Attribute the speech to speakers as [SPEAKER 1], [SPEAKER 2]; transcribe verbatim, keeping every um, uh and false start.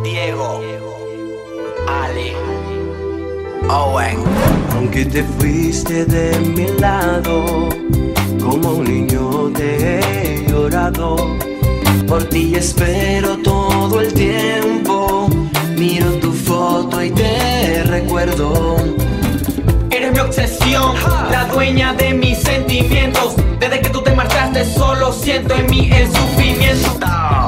[SPEAKER 1] Diego, Ali, Owen.
[SPEAKER 2] Aunque te fuiste de mi lado, como un niño te he llorado. Por ti espero todo el tiempo, miro tu foto y te recuerdo.
[SPEAKER 3] Eres mi obsesión, la dueña de mis sentimientos. Desde que tú te marchaste solo siento en mí el sufrimiento.